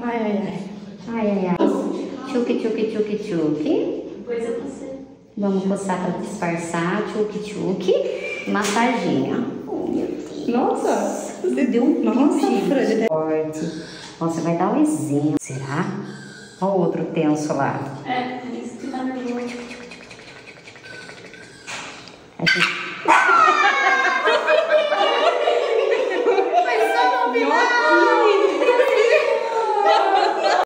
Ai, ai, ai. Ai, ai, ai. Tchuki, tchuki, tchuki, tchuki. Depois eu passei. Vamos coçar para disfarçar. Tchuki, tchuki. Massaginha. Oh, meu Deus. Nossa, Você deu um nossa, Fran. Forte. Você vai dar um exemplo. Será? Olha o outro tenso lá. É isso que tá nervoso. A gente